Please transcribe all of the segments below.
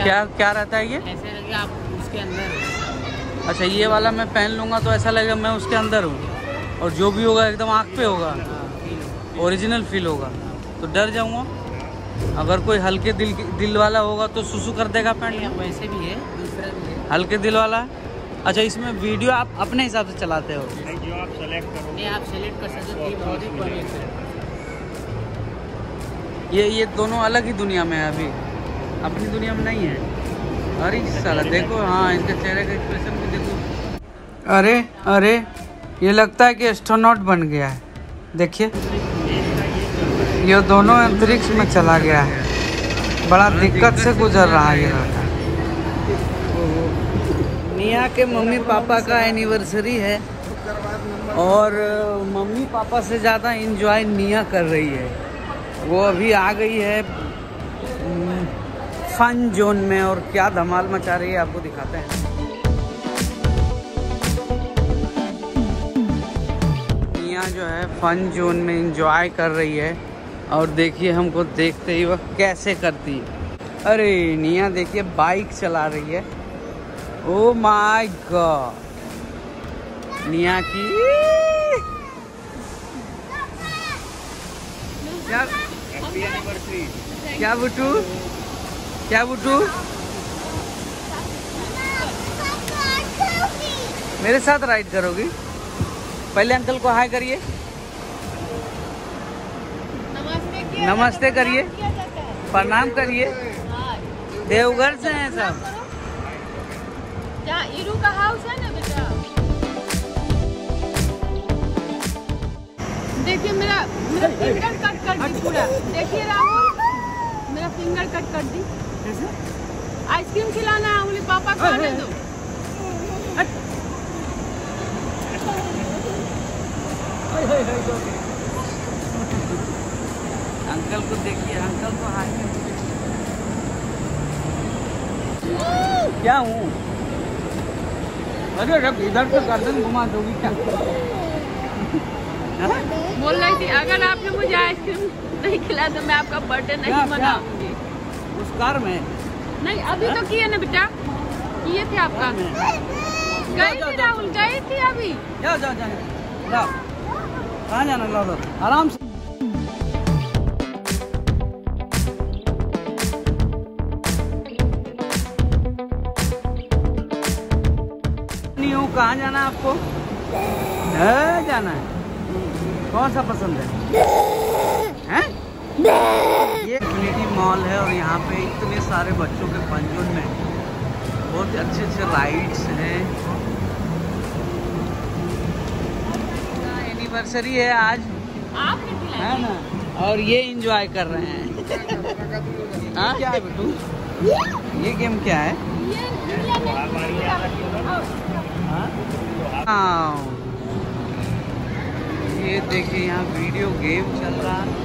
क्या क्या रहता है ये? ऐसे लगे आप उसके अंदर हो। अच्छा, ये वाला मैं पहन लूँगा तो ऐसा लगेगा मैं उसके अंदर हूँ, और जो भी होगा एकदम आँख पे होगा, ओरिजिनल फील होगा। तो डर जाऊँगा अगर कोई हल्के दिल वाला होगा तो सुसु कर देगा पैंट में। वैसे भी है, दूसरा भी है हल्के दिल वाला। अच्छा, इसमें वीडियो आप अपने हिसाब से चलाते हो? जो आप सेलेक्ट करो। नहीं, आप सेलेक्ट कर सकते हो। ये दोनों अलग ही दुनिया में है, अभी अपनी दुनिया में नहीं है। अरे साला देखो, हाँ इनके चेहरे का एक्सप्रेशन भी देखो। अरे अरे, ये लगता है कि एस्ट्रोनॉट बन गया है। देखिए, ये दोनों अंतरिक्ष में चला गया है। बड़ा दिक्कत से गुजर रहा है ये लड़का। निया के मम्मी पापा का एनिवर्सरी है और मम्मी पापा से ज़्यादा एंजॉय निया कर रही है। वो अभी आ गई है फन जोन में और क्या धमाल मचा रही है आपको दिखाते हैं। निया जो है फन जोन में एंजॉय कर रही है और देखिए हमको देखते ही वह कैसे करती है। अरे निया देखिए बाइक चला रही है। ओ माय गॉड, निया की क्या क्या बुटू, क्या बुटू, मेरे साथ राइड करोगी? पहले अंकल को हाय करिए, नमस्ते करिए, प्रणाम करिए। देवघर से हैं सब। ईरू का हाउस है ना बेटा। देखिए मेरा फिंगर कट कर दी पूरा। देखिए राहुल, मेरा फिंगर कट कर दी। आइसक्रीम खिलाना है उंगली पापा को आने दो। अंकल को देखिए, अंकल को हाय। क्या हूँ? अरे रब इधर से गर्दन घुमा दोगी क्या? बोल रही थी अगर आपने मुझे आइसक्रीम नहीं खिलाया तो मैं आपका बर्थडे नहीं मनाऊंगी। उस कार में? नहीं, अभी तो किए ना बेटा, किए थे आपका। गई थी राहुल, गई थी अभी। जाओ जाओ जाओ, लाओ कहाँ जाना, लाओ आराम से। कहाँ जाना है आपको? है जाना है? कौन सा पसंद है? हैं? ये इन्फिनिटी मॉल है और यहाँ पे इतने सारे बच्चों के फंजोन में बहुत अच्छे अच्छे राइड्स हैं। एनिवर्सरी है आज, है ना, और ये एंजॉय कर रहे हैं। हाँ क्या है बेटू, ये गेम क्या है? ये देखिए यहाँ वीडियो गेम चल रहा है।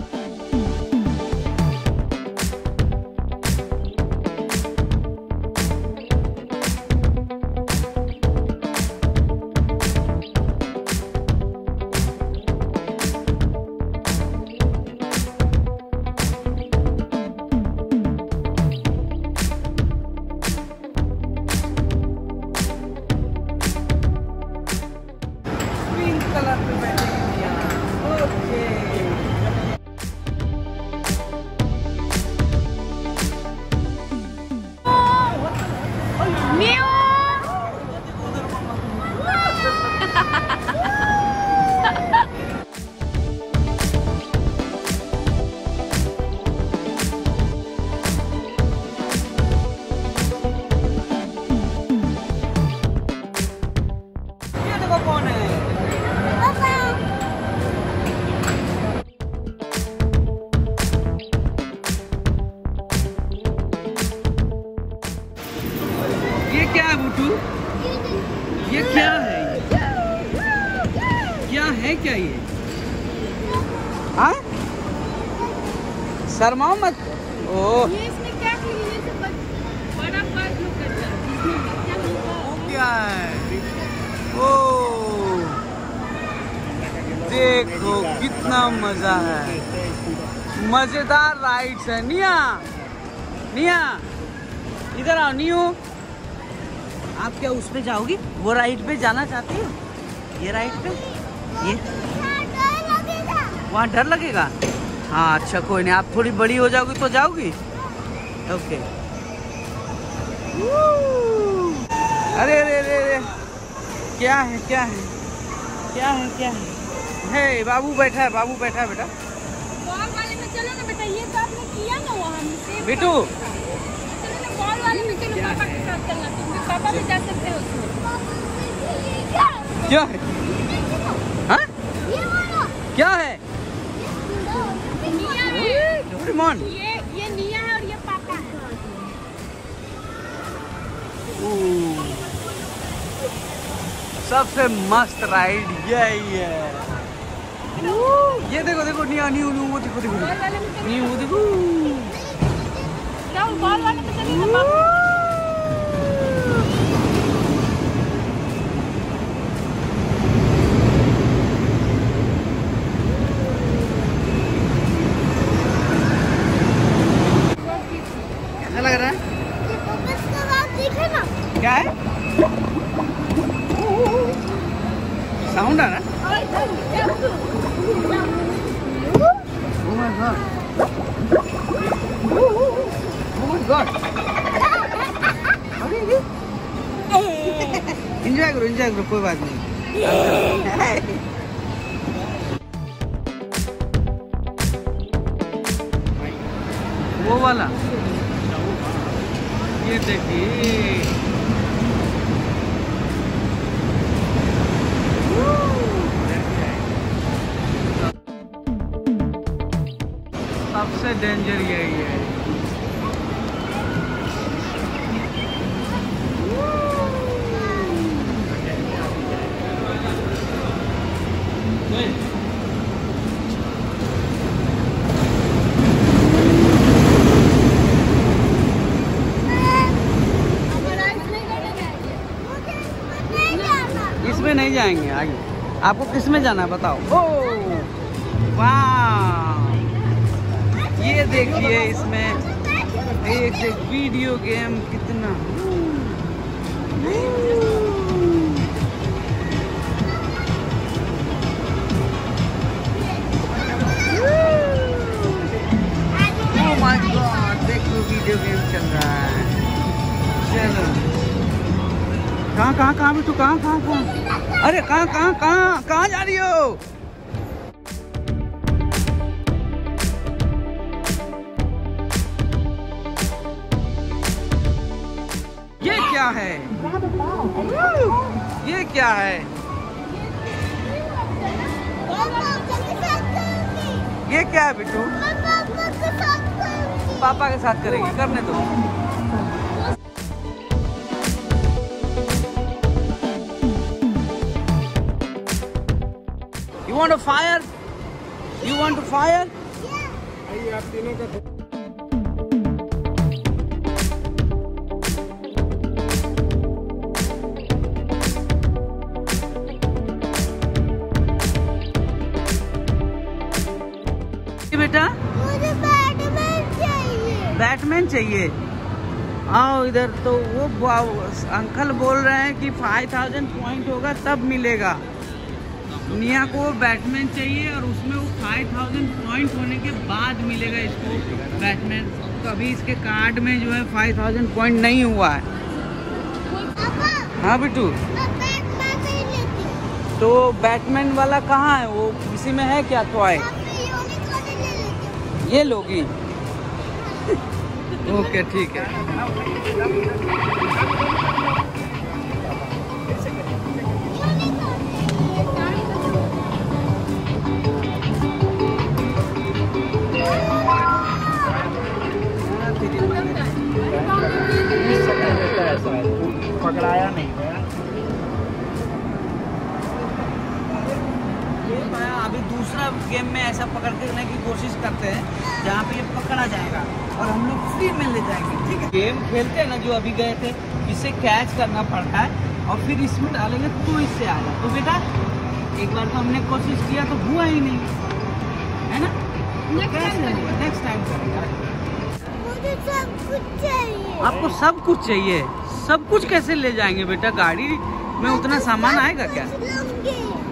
क्या है बुटू? ये क्या है? क्या है क्या ये? हाँ? शर्माओ मत। ओह, ये इसमें क्या बड़ा पास लोग करता है। वो क्या है? ओह, देखो कितना मजा है, मजेदार राइड्स है। निया, निया इधर आओ न्यू। आप क्या उस पे जाओगी? वो राइड पे जाना चाहती हो? ये राइड पे? ये वहाँ डर लगेगा? हाँ अच्छा कोई नहीं, आप थोड़ी बड़ी हो जाओगी तो जाओगी। ओके। अरे अरे अरे अरे क्या है क्या है क्या है क्या है? हे बाबू बैठा है, बाबू बैठा है बेटा। बॉल वाले में चलो ना बेटा, ये तो आपने किया ना वहाँ बिट्टू चलो ना, बॉल वाले में चलो, पापा के साथ चलना, तुम भी पापा भी जा सकते हो उसमें। क्या है? हाँ? क्या है? निया है। डोरेमोन। ये निया है और ये पापा है। सबसे मस्त राइड यही है। ये देखो देखो निया न्यू न्यू वो देखो देखो बॉल वाले में चलो, न्यू वो देखो। जाओ बॉल वाले में चलिए ना पापा। कैसा लग रहा है? क्या है? साउंड आ रहा है? Oh my God. Oh my God. Enjoy करो कोई बात नहीं। वो वाला ये देखिए। सबसे डेंजर यही है। इसमें नहीं जाएंगे आगे। आपको किस में जाना है बताओ? ओ वाह, ये देखिए इसमें एक वीडियो गेम कितना। ओह माय गॉड, देखो वीडियो गेम चल रहा है। चलो कहाँ भी तू कहाँ? अरे कहाँ जा रही हो? ये क्या है? ये क्या है? ये क्या है बिट्टू? पापा के साथ करेगी, करने दो। You want to fire? You want to fire? आइए आप तीनों का बेटा मुझे बैटमैन चाहिए। बैटमैन चाहिए? आओ इधर। तो वो अंकल बोल रहे हैं कि 5000 पॉइंट होगा तब मिलेगा। निया को बैटमैन चाहिए और उसमें वो 5000 पॉइंट होने के बाद मिलेगा इसको बैटमैन। तो अभी इसके कार्ड में जो है 5000 पॉइंट नहीं हुआ है। हाँ बिट्टू, तो बैटमैन वाला कहाँ है? वो इसी में है क्या टॉय? ये लोगी? ओके ठीक है। पकड़ाया नहीं गया। अभी दूसरा गेम में ऐसा पकड़ने की कोशिश करते हैं जहाँ पे ये पकड़ा जाएगा और हम लोग फ्री में ले जाएंगे, ठीक है? गेम खेलते हैं ना जो अभी गए थे, इसे कैच करना पड़ता है और फिर इसमें डालेंगे तो इससे आएगा। तो बेटा एक बार तो हमने कोशिश किया तो हुआ ही नहीं, है ना? नेक्स्ट टाइम करेंगे। मुझे सब कुछ चाहिए। आपको सब कुछ चाहिए, सब कुछ कैसे ले जाएंगे बेटा? गाड़ी में उतना सामान आएगा क्या?